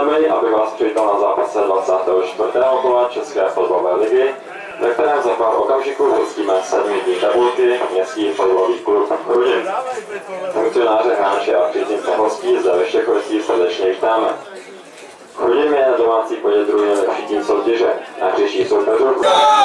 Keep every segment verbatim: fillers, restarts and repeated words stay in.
Dovoluji, abych vás přivítal na zápase dvacátého čtvrtého kola České fotbalové ligy, ve kterém za pár okamžiků hostíme sedmý tým tabulky Městský fotbalový klub Chrudim. Funkcionáře, hráče a příznivce hostí zde ve Štěchovicích srdečně vítáme. Chrudim je na domácí půdě druhý nejlepší tým soutěže. Na hřišti soupeřů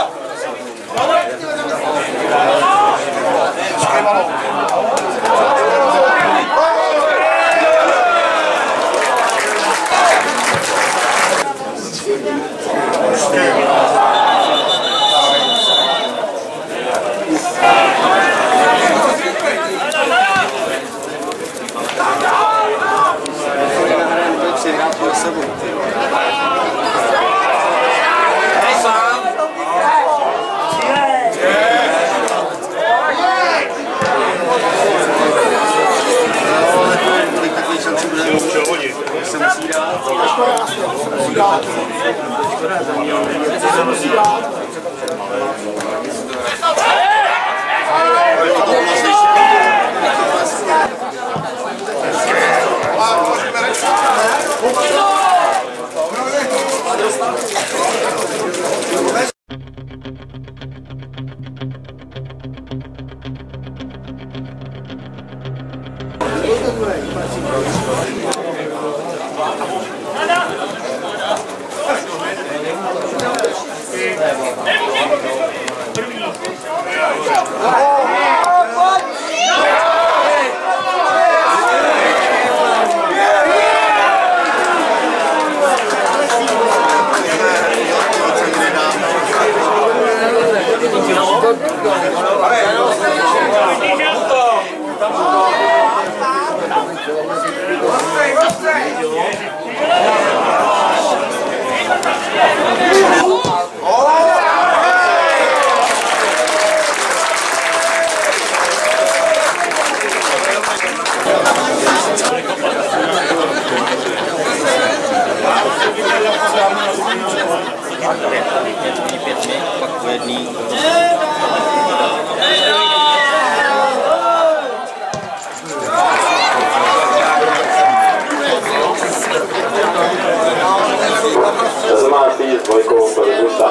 Zamácí s dvojkou Fergusa.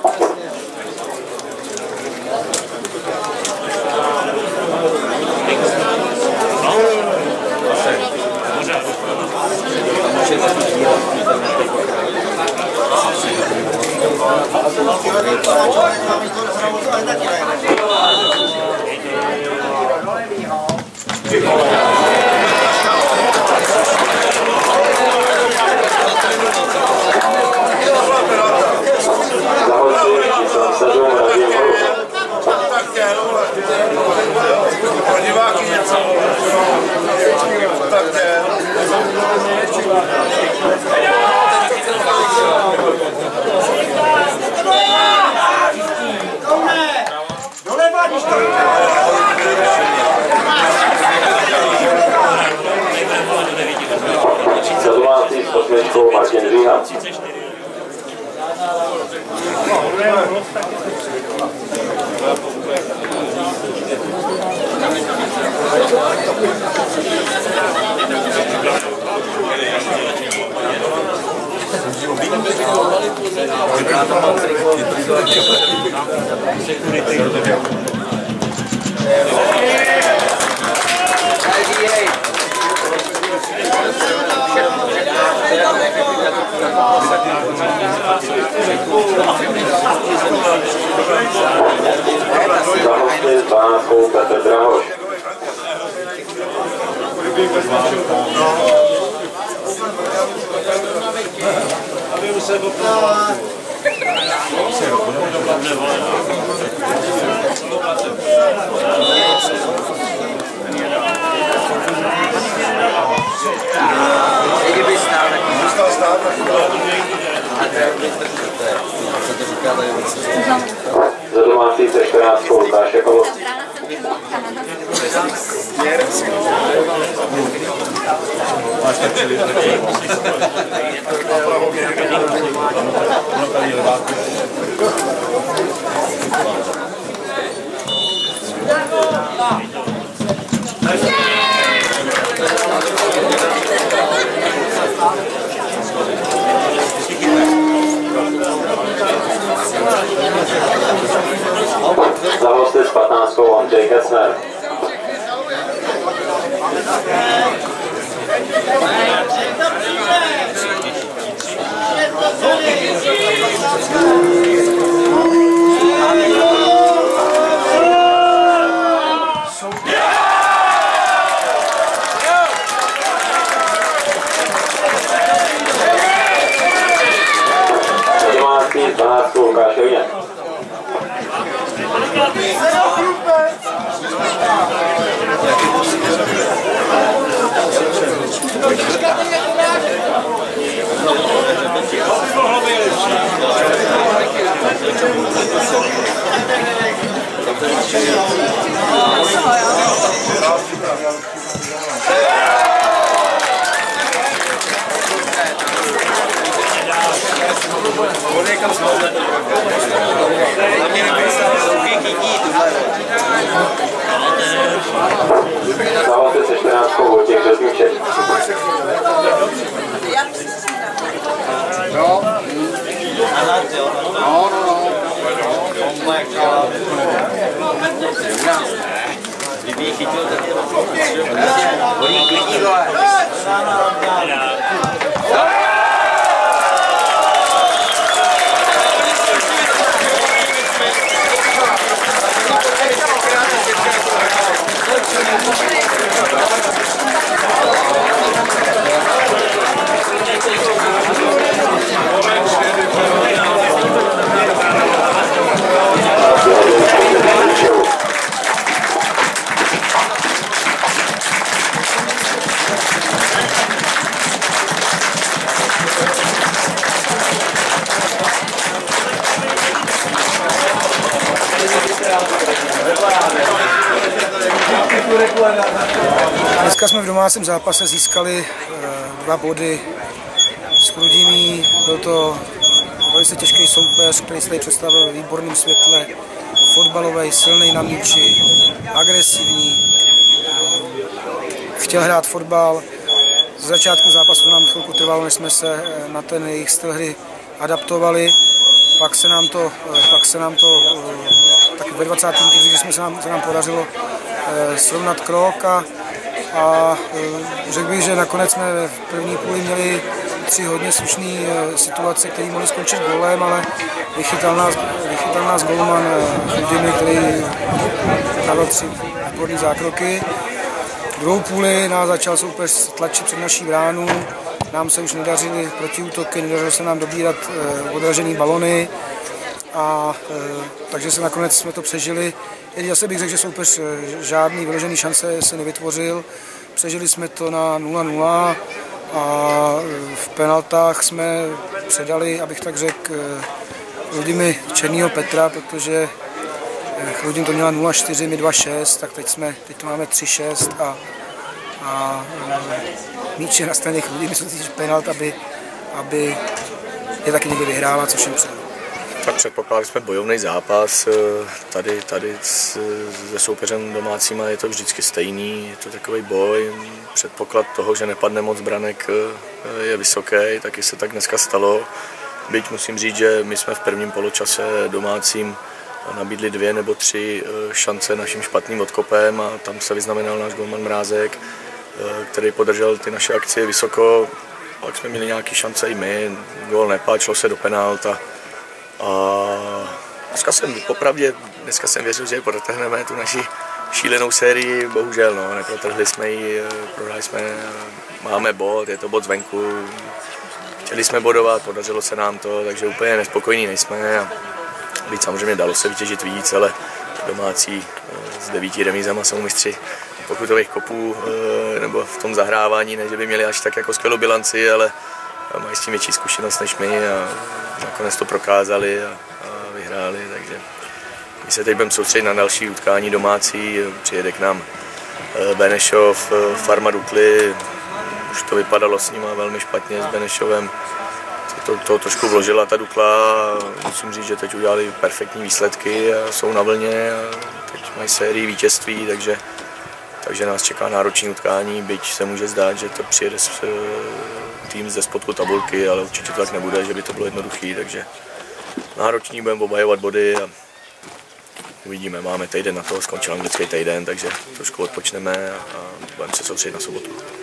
Za domácí s osmičkou Martin Říha. Za hosty s dvanáctkou Petr Drahoš. Za domácí se čtrnáctkou Lukáš Jakolo. Dneska jsme v domácím zápase získali dva body s Chrudimí. Byl to velice těžký soupeř, který se tady představil ve výborném světle. Fotbalový, silný na míči, agresivní. Chtěl hrát fotbal. Z začátku zápasu nám chvilku trvalo, než jsme se na ten jejich styl hry adaptovali. Pak se nám to, pak se nám to taky ve dvacátém když jsme se nám, se nám podařilo srovnat krok a, a řekl bych, že nakonec jsme v první půli měli tři hodně slušné situace, které mohly skončit gólem, ale vychytal nás, vychytal nás golman Chrudimy, který dal tři výborné zákroky. V druhou půli nás začal soupeř tlačit před naší bránu, nám se už nedařily protiútoky, nedařilo se nám dobírat odražené balony, a e, takže se nakonec jsme to přežili. Zase bych řekl, že soupeř žádný vyložený šance se nevytvořil. Přežili jsme to na nula nula a v penaltách jsme předali, abych tak řekl, Chrudimy Černýho Petra, protože Chrudim to měla nula čtyři, my dva šest, tak teď, jsme, teď to máme tři šest a, a míč je na straně Chrudimy, jsou týče penalt, aby, aby je taky někdy vyhrála, což jim přeju. Tak předpokládali jsme bojovný zápas, tady, tady se soupeřem domácíma je to vždycky stejný, je to takový boj, předpoklad toho, že nepadne moc branek je vysoký, taky se tak dneska stalo. Byť musím říct, že my jsme v prvním poločase domácím nabídli dvě nebo tři šance naším špatným odkopem a tam se vyznamenal náš golman Mrázek, který podržel ty naše akcie vysoko. Pak jsme měli nějaké šance i my, gól nepadl, šlo se do penalt a A dneska jsem popravdě, dneska jsem věřil, že protrhneme tu naši šílenou sérii, bohužel no, neprotrhli jsme ji, prohráli jsme, máme bod, je to bod zvenku, chtěli jsme bodovat, podařilo se nám to, takže úplně nespokojení nejsme a byť samozřejmě dalo se vytěžit víc, ale domácí s devíti remízama jsou mistři pokutových kopů nebo v tom zahrávání, ne že by měli až tak jako skvělou bilanci, ale mají s tím větší zkušenost než my a nakonec to prokázali a, a vyhráli, takže my se teď budeme soustředit na další utkání domácí, přijede k nám Benešov, Farma Dukly, už to vypadalo s nima velmi špatně s Benešovem, to, to trošku vložila ta Dukla a musím říct, že teď udělali perfektní výsledky a jsou na vlně a teď mají sérii vítězství, takže takže nás čeká náročné utkání, byť se může zdát, že to přijede s, tým ze spodku tabulky, ale určitě to tak nebude, že by to bylo jednoduché, takže náročný budeme obhajovat body a uvidíme, máme týden na to, skončil anglický týden, takže trošku odpočneme a budeme se soustředit na sobotu.